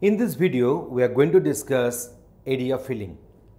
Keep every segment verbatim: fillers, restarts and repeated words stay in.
In this video, we are going to discuss area filling.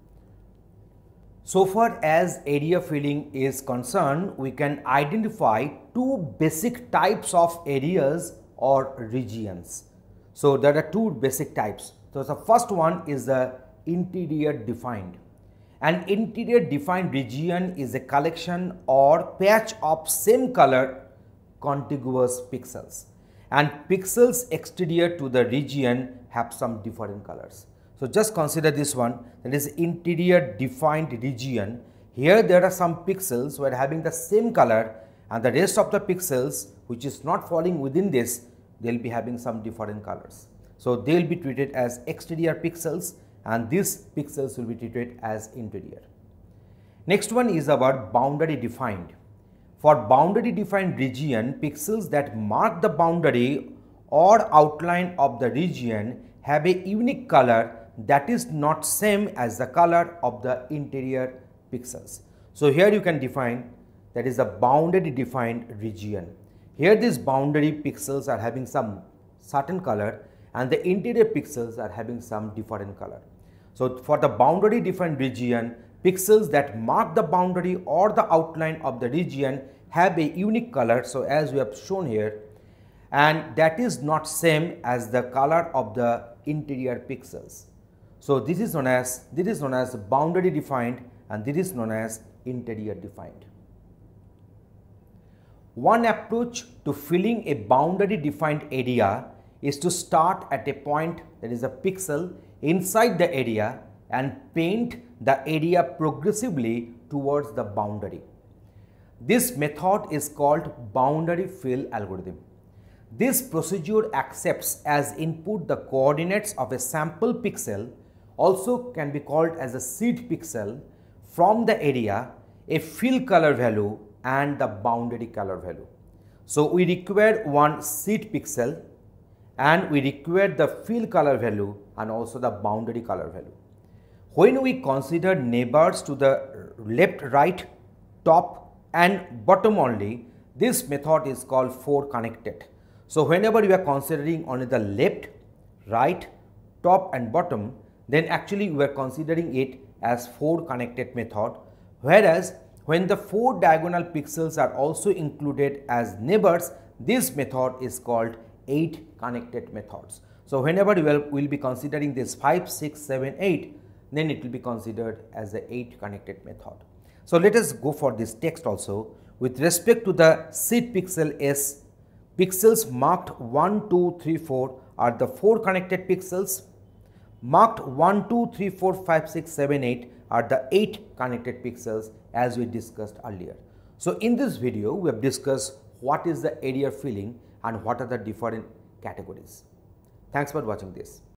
So far as area filling is concerned, we can identify two basic types of areas or regions. So there are two basic types. So the first one is the interior defined. An interior defined region is a collection or patch of same color contiguous pixels, and pixels exterior to the region have some different colors. So just consider this one, that is interior defined region. Here there are some pixels who are having the same color, and the rest of the pixels which is not falling within this, they will be having some different colors. So they will be treated as exterior pixels, and these pixels will be treated as interior. Next one is about boundary defined. For boundary defined region, pixels that mark the boundary or outline of the region have a unique color that is not same as the color of the interior pixels. So here you can define, that is the boundary defined region. Here these boundary pixels are having some certain color and the interior pixels are having some different color. So for the boundary defined region, pixels that mark the boundary or the outline of the region have a unique color, so as we have shown here, and that is not same as the color of the interior pixels. So this is known as this is known as boundary defined, and this is known as interior defined. One approach to filling a boundary defined area is to start at a point, that is a pixel, inside the area and paint the area progressively towards the boundary. This method is called boundary fill algorithm. This procedure accepts as input the coordinates of a sample pixel, also can be called as a seed pixel, from the area, a fill color value and the boundary color value. So we require one seed pixel and we require the fill color value and also the boundary color value. When we consider neighbors to the left, right, top and bottom only, this method is called four connected. So whenever you are considering only the left, right, top and bottom, then actually we are considering it as four connected method, whereas when the four diagonal pixels are also included as neighbors, this method is called eight connected methods. So whenever you will, will be considering this five, six, seven, eight, then it will be considered as the eight connected method. So let us go for this text also. With respect to the seed pixel S, pixels marked one, two, three, four are the four connected pixels. Marked one, two, three, four, five, six, seven, eight are the eight connected pixels as we discussed earlier. So in this video, we have discussed what is the area filling and what are the different categories. Thanks for watching this.